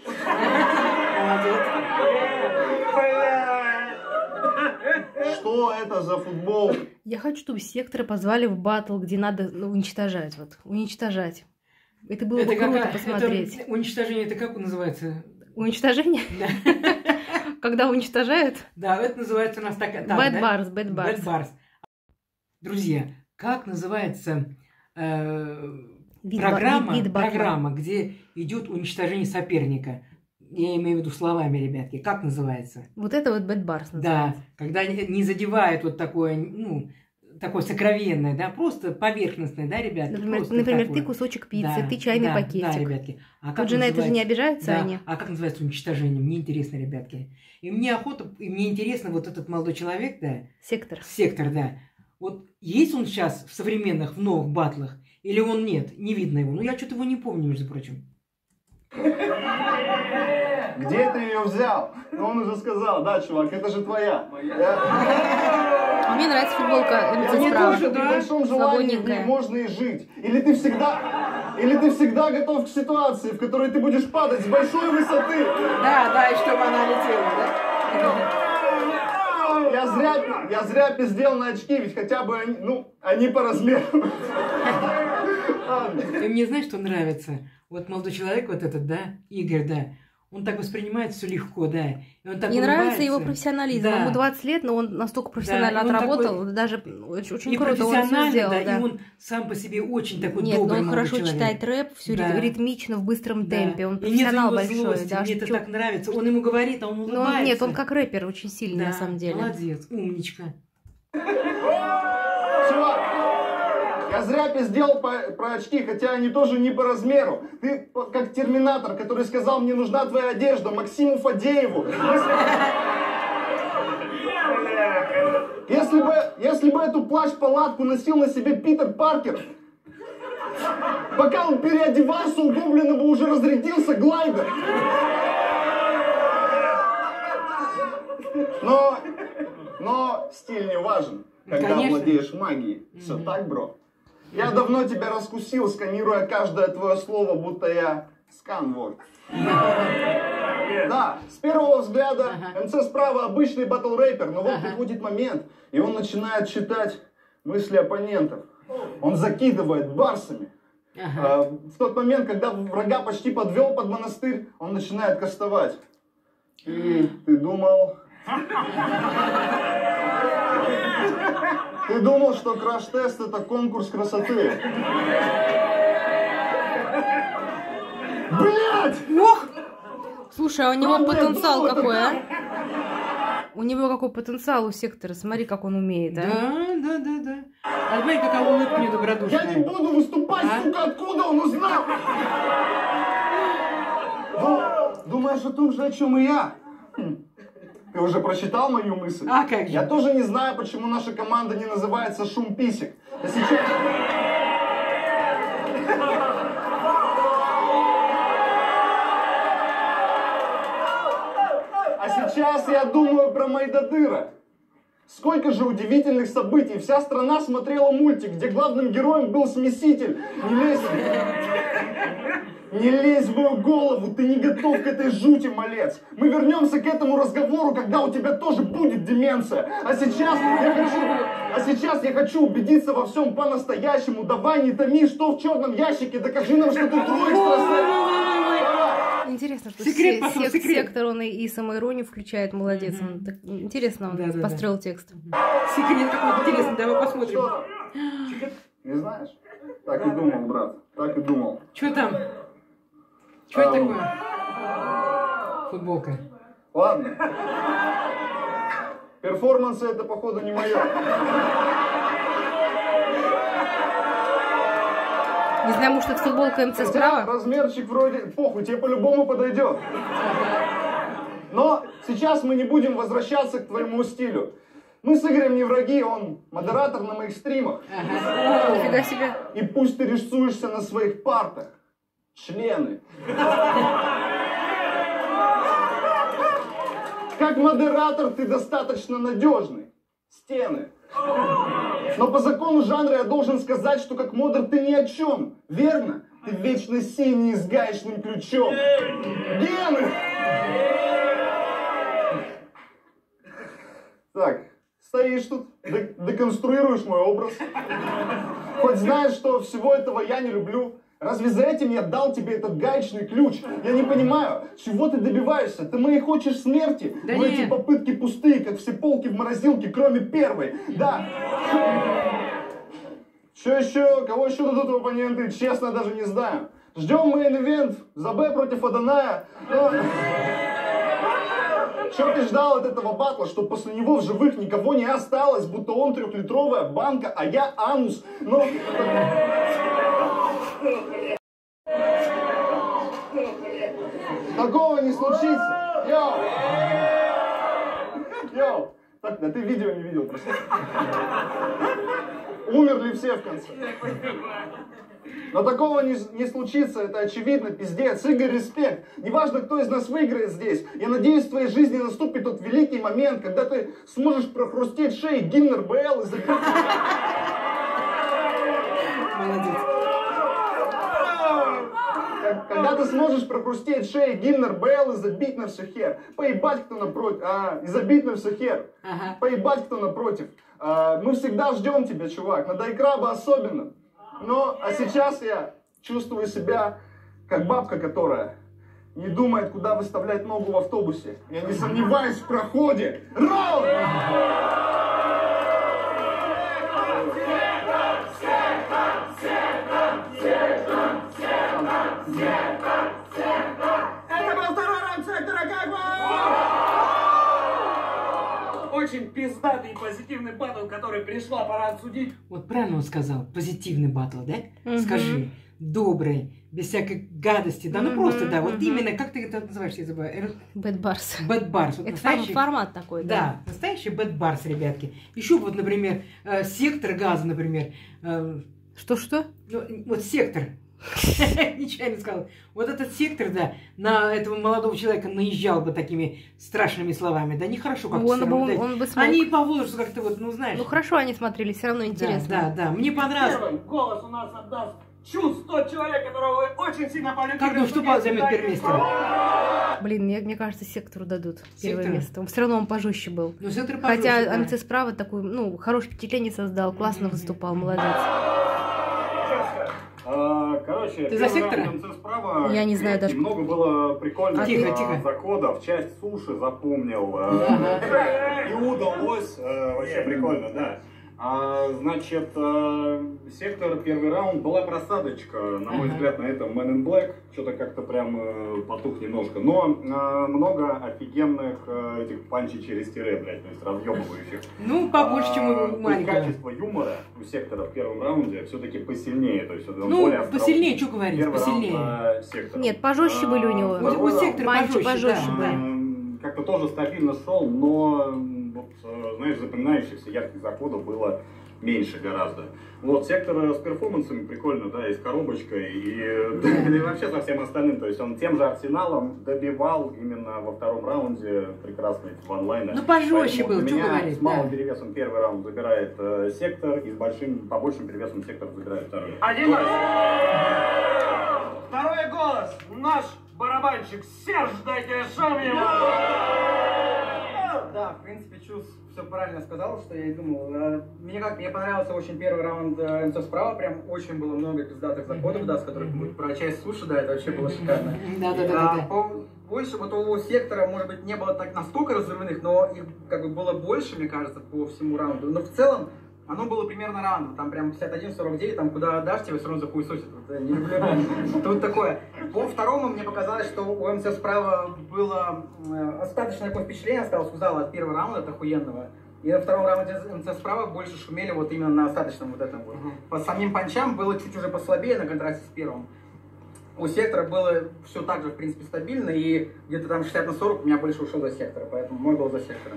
Что это за футбол? Я хочу, чтобы секторы позвали в батл, где надо ну, уничтожать. Вот, уничтожать. Это было это бы круто как, посмотреть. Это, уничтожение, это как называется? Уничтожение? Да. Когда уничтожают? Да, это называется у нас так. Bad Bars, Bad Bars. Bad Bars. Друзья, как называется э, вид, программа, вид, вид программа, где идет уничтожение соперника? Я имею в виду словами, ребятки. Как называется? Вот это вот Bad Bars называется. Да, когда не задевает вот такое, ну, такое сокровенное, да, просто поверхностное, да, ребятки? Например, например ты кусочек пиццы, да, ты чайный да, пакетик. Да, ребятки. А Тут же на это же не обижаются да, они. А как называется уничтожение? Мне интересно, ребятки. И мне охота, и мне интересно вот этот молодой человек, да. Сектор. Сектор, да. Вот есть он сейчас в современных, в новых батлах, или он нет? Не видно его. Ну, я что-то его не помню, между прочим. Где ты ее взял? Ну, он уже сказал, да, чувак, это же твоя. А мне нравится футболка эм цэ справа. При большом желании в ней можно и жить. Или ты всегда, или ты всегда готов к ситуации, в которой ты будешь падать с большой высоты. Да, да, и чтобы она летела, да? Я зря, я зря пиздел на очки, ведь хотя бы они, ну, они по размеру. И мне знаешь, что нравится? Вот молодой человек, вот этот, да, Игорь, да, он так воспринимает все легко, да. И он так Мне улыбается. Нравится его профессионализм. Да. Ему двадцать лет, но он настолько профессионально да, отработал, такой... даже очень, очень и круто он все сделал. Да, да. И он сам по себе очень такой Нет, добрый но он хорошо человек. читает рэп, все да. ритмично, в быстром да. темпе. Он и профессионал нет большой. злости, Да, мне это чё... так нравится. Он ему говорит, а он улыбается. Но он, нет, он как рэпер очень сильный, да, на самом деле. Молодец, умничка. Чувак, я зря пиздел по, про очки, хотя они тоже не по размеру. Ты как терминатор, который сказал, мне нужна твоя одежда, Максиму Фадееву. Если бы, если бы эту плащ-палатку носил на себе Питер Паркер, пока он переодевался, у гоблина бы уже разрядился глайдер. Но, но стиль не важен, когда Конечно. владеешь магией. Все так, бро? Я давно тебя раскусил, сканируя каждое твое слово, будто я сканворд. Да, с первого взгляда эм цэ справа обычный батл-рэпер, но вот приходит момент, и он начинает читать мысли оппонентов. Он закидывает барсами. Ага. В тот момент, когда врага почти подвел под монастырь, он начинает кастовать. И ты думал... Ты думал, что краш-тест это конкурс красоты? Блять! Ох! Слушай, а у него Ладно, потенциал я какой, а? У него какой потенциал у сектора, смотри, как он умеет, а? Да, да, да, да. А смотри, какая улыбка недобродушная. Я не буду выступать, а? Сука, откуда он узнал? Думаешь о том же, о чем и я? Ты уже прочитал мою мысль? А как же? Я тоже не знаю, почему наша команда не называется «Шум писек». А сейчас... А сейчас я думаю про Майдадыра. Сколько же удивительных событий. Вся страна смотрела мультик, где главным героем был Смеситель. Не лезь... Не лезь в мою голову, ты не готов к этой жути, малец. Мы вернемся к этому разговору, когда у тебя тоже будет деменция. А сейчас я хочу, а сейчас я хочу убедиться во всем по-настоящему. Давай, не томи, что в черном ящике, докажи нам, что ты трой экстрасенс. Интересно, что секрет се- пошел, сек- секрет. сектор он и, и самоиронию включает, молодец. Мгм. Он так, интересно он Да, да, построил текст. Секрет какой интересный, давай посмотрим. Что? Не знаешь? Так и думал, брат, так и думал. Что там? Что это такое? Футболка. Ладно. Перформансы это, походу, не мое. Не знаю, может, это футболка МЦ справа? Размерчик вроде... Похуй, тебе по-любому подойдет. Но сейчас мы не будем возвращаться к твоему стилю. Мы с Игорем не враги, он модератор на моих стримах. Ага. Нифига себе. И пусть ты рисуешься на своих партах. Члены. Как модератор ты достаточно надежный. Стены. Но по закону жанра я должен сказать, что как модер ты ни о чем. Верно? Ты вечно синий с гаечным ключом. Гены! Так, стоишь тут, деконструируешь мой образ. Хоть знаешь, что всего этого я не люблю. Разве за этим я дал тебе этот гаечный ключ? Я не понимаю, чего ты добиваешься? Ты моей хочешь смерти? Да Но нет. эти попытки пустые, как все полки в морозилке, кроме первой. Да. Что еще? Кого еще дадут в оппоненты? Честно, даже не знаю. Ждем мейн-ивент. Забэ против Адоная. Но... Что ты ждал от этого батла, что после него в живых никого не осталось, будто он трехлитровая банка, а я анус. Но... Такого не случится. Йоу! Йоу! Так, да ты видео не видел просто. Умерли все в конце. Но такого не, не случится, это очевидно, пиздец. Игорь, респект. Неважно, кто из нас выиграет здесь. Я надеюсь, в твоей жизни наступит тот великий момент, когда ты сможешь прохрустеть шеей гимн эр бэ эл и закрыть... Молодец. Когда ты сможешь прохрустеть шеей гимн эр бэ эл и забить на все хер. Поебать, кто напротив. А, и забить на все хер. Ага. Поебать, кто напротив. А, мы всегда ждем тебя, чувак. На Дайкраба особенно. Но, а сейчас я чувствую себя как бабка, которая не думает, куда выставлять ногу в автобусе. Я не сомневаюсь в проходе. Ролл! Это был второй раунд сектора, как бы! Очень пиздатый и позитивный батл, который пришла пора отсудить. Вот правильно он сказал, позитивный батл, да? Мгм. Скажи, добрый, без всякой гадости, да, ну Мгм, просто, да, вот мгм. именно, как ты это называешь, я забываю, Бэд Барс. Bad Bars, вот Это фор- настоящий, формат такой, да, да. настоящий Bad Bars, ребятки. Еще вот, например, э, сектор газа, например, э, Что-что? ну, вот сектор, нечаянно сказал, вот этот сектор, да, на этого молодого человека наезжал бы такими страшными словами, да, нехорошо как-то Он всё бы, равно, он, да. он бы смог. Они по возрасту как-то вот, ну знаешь. Ну хорошо, они смотрелись, все равно Да, интересно. да, да, мне понравилось. Первый голос у нас отдаст Чувств, тот человек, которого вы очень сильно полюбили. Как думаешь, кто займет первое место? Блин, мне, мне кажется, сектору дадут первое Сектору? место. Все равно он пожестче был. Ну, сектор Хотя пожестче, да. МЦ справа такой, ну, хорошее впечатление создал, классно выступал, молодец. А, Короче, Ты за первый сектора? раунд МЦ справа. Я не знаю даже. И много было прикольных Тихо, а, тихо. заходов. Часть суши запомнил. а, И удалось. а, Вообще прикольно, да. А, Значит, а, сектор, первый раунд была просадочка. На мой Ага. взгляд, на этом Man in Black. Что-то как-то прям э, потух немножко. Но а, много офигенных э, этих панчей через тире, блядь, то есть разъебывающих. Ну, побольше, чем А, у то есть маленького. качество юмора у сектора в первом раунде все-таки посильнее. То есть он Ну, более остроумный. посильнее, что говорить, Первый посильнее. раунд на сектор. Нет, пожестче были у него. А, Вот, второй вот раунд, сектор Панчи пожестче, пожестче да. были. м, как-то тоже стабильно шел, но м, вот, э, знаешь, запоминающихся ярких заходов было меньше гораздо. Вот, сектор с перформансами прикольно, да, и с коробочкой, и, и вообще со всем остальным. То есть он тем же арсеналом добивал именно во втором раунде прекрасные ванлайны. Ну, пожестче Поэтому был, для что меня говорить, с малым да. перевесом первый раунд забирает э, сектор, и с большим, по большим перевесом сектор забирает второй. Один раз. Второй голос. Наш барабанщик Серж, дайте шам ему. Да, в принципе, Чус все правильно сказал, что я и думал. Э, Мне как, мне понравился очень первый раунд э, МЦ справа, прям очень было много пиздатых заходов, да, с которых мы про часть суши, да, это вообще было шикарно. Да, да, да, А, да. по- Больше вот у сектора, может быть, не было так настолько разрывных, но их как бы было больше, мне кажется, по всему раунду. Но в целом Оно было примерно раунд, там прям пятьдесят один сорок девять, там куда дашь, тебя все равно захуесосит. Вот, не люблю. Тут такое. По второму мне показалось, что у МЦ справа было остаточное такое впечатление, осталось у зала от первого раунда, от охуенного. И на втором раунде МЦ справа больше шумели вот именно на остаточном вот этом вот. По самим панчам было чуть уже послабее на контрасте с первым. У сектора было все так же, в принципе, стабильно, и где-то там шестьдесят на сорок у меня больше ушел за сектора, поэтому мой голос за сектора.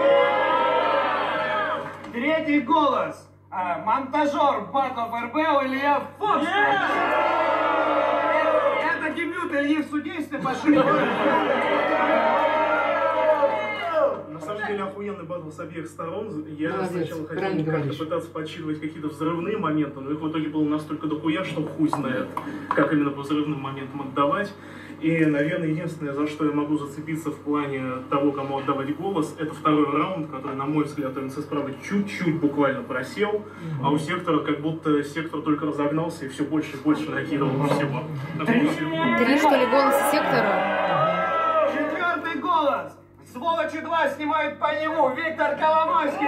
Третий голос. А, монтажер Батов РБ Илья Фокс. Это дебют Ильи в судействе по шире. На самом деле охуенный батл с обеих сторон. Я Молодец, сначала хотел правильно как-то говоришь. пытаться подсчитывать какие-то взрывные моменты, но их в итоге было настолько дохуя, что хуй знает, как именно по взрывным моментам отдавать. И, наверное, единственное, за что я могу зацепиться в плане того, кому отдавать голос, это второй раунд, который, на мой взгляд, у МЦ справа чуть-чуть буквально просел, mm-hmm. а у сектора как будто сектор только разогнался и все больше и больше накидывал всего. Три, что ли, голоса сектора? Четвертый голос. Сволочи два снимают по нему. Виктор Коломойский.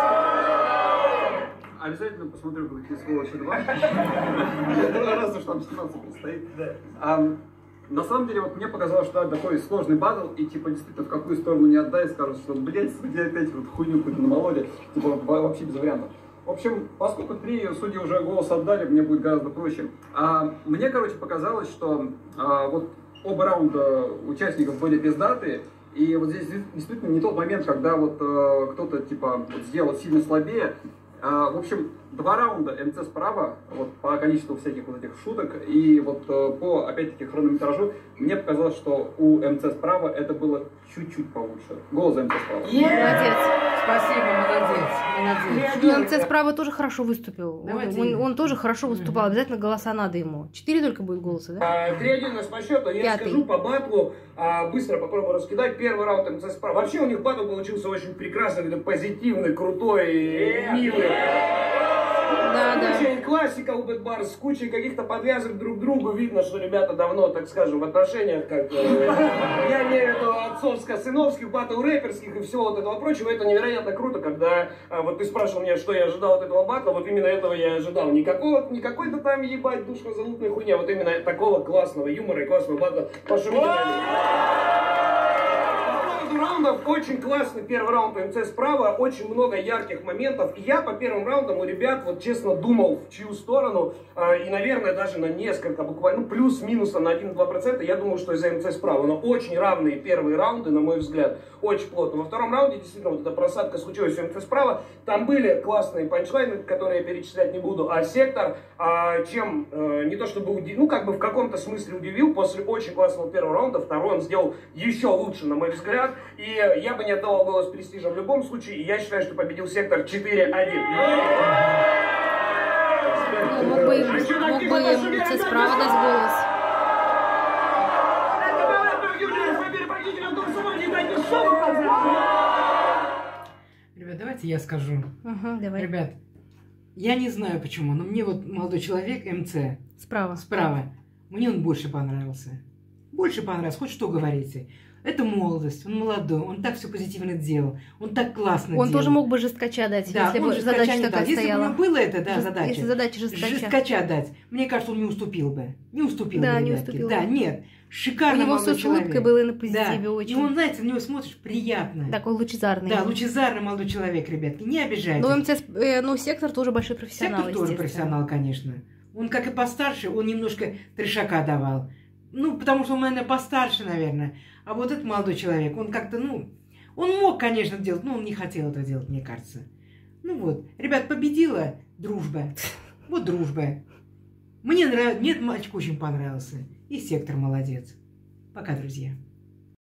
Обязательно посмотрю, какие сволочи два. Раз уж там сниматься предстоит. На самом деле, вот мне показалось, что это такой сложный батл, и типа действительно в какую сторону не отдай, скажут, что, блядь, судьи опять вот хуйню какую-то намололи, типа вообще без вариантов. В общем, поскольку три судьи уже голос отдали, мне будет гораздо проще. А, мне, короче, показалось, что а, вот оба раунда участников были пиздатые, и вот здесь действительно не тот момент, когда вот а, кто-то типа вот, сделал сильно слабее. А, в общем, два раунда МЦ справа, вот по количеству всяких вот этих шуток, и вот по, опять-таки, хронометражу, мне показалось, что у МЦ справа это было чуть-чуть получше. Голос за МЦ справа. Молодец. Спасибо, молодец, молодец. Ну, МЦ справа тоже хорошо выступил. Он, он, он тоже хорошо выступал. Мгм. Обязательно голоса надо ему. Четыре только будет голоса, да? три один у нас по счету. Я Пятый. скажу по батлу, а, быстро попробую раскидать. Первый раунд МЦ справа. Вообще у них батл получился очень прекрасный, какой-то позитивный, крутой, милый. Да, да. Очень классика у Bad Bars, с кучей каких-то подвязок друг к другу. Видно, что ребята давно, так скажем, в отношениях, как я имею в виду отцовско-сыновских, батл-рэперских и всего вот этого прочего. Это невероятно круто, когда а, вот ты спрашивал меня, что я ожидал от этого батла, вот именно этого я ожидал. Никакого, не какой-то там ебать душно-залутной хуйня, вот именно такого классного юмора и классного батла. Пошумите на раундов очень классный первый раунд у МЦ справа, очень много ярких моментов. И я по первым раундам у ребят, вот честно, думал, в чью сторону, э, и, наверное, даже на несколько, буквально, ну, плюс-минуса на один-два процента, я думал, что из-за МЦ справа. Но очень равные первые раунды, на мой взгляд, очень плотно. Во втором раунде, действительно, вот эта просадка случилась у МЦ справа. Там были классные панчлайны, которые я перечислять не буду, а сектор, э, чем э, не то чтобы удивил, ну, как бы в каком-то смысле удивил, после очень классного первого раунда, второй он сделал еще лучше, на мой взгляд. И я бы не отдавал голос престижа в любом случае, и я считаю, что победил сектор четыре один. Ну, мог бы, мог бы МЦ справа дать голос. Ребят, давайте я скажу. Угу, давай. Ребят, я не знаю почему, но мне вот молодой человек МЦ Справа. справа, мне он больше понравился. Больше понравился, хоть что говорите. Это молодость, он молодой, он так все позитивно делал, он так классно Он делал. тоже мог бы жесткача дать, Да, если он бы жесткача задача не такая дал. Если стояла. бы было это, да, Жест- задача. Если задача жесткача. Жесткача дать. Мне кажется, он не уступил бы. Не уступил Да, бы, не ребятки. уступил. Да, нет. Шикарный У него молодой все с человек. улыбкой было и на позитиве Да. очень. И он, знаете, на него смотришь приятно. Такой лучезарный. Да, лучезарный молодой человек, ребятки. Не обижайтесь. Но МЦ, э, ну, сектор тоже большой профессионал, Сектор тоже естественно. профессионал, конечно. Он, как и постарше, он немножко трешака давал. Ну, потому что он, наверное, постарше, наверное. А вот этот молодой человек, он как-то, ну... Он мог, конечно, делать, но он не хотел это делать, мне кажется. Ну вот. Ребят, победила дружба. Вот дружба. Мне нравится... Нет, мальчик очень понравился. И сектор молодец. Пока, друзья.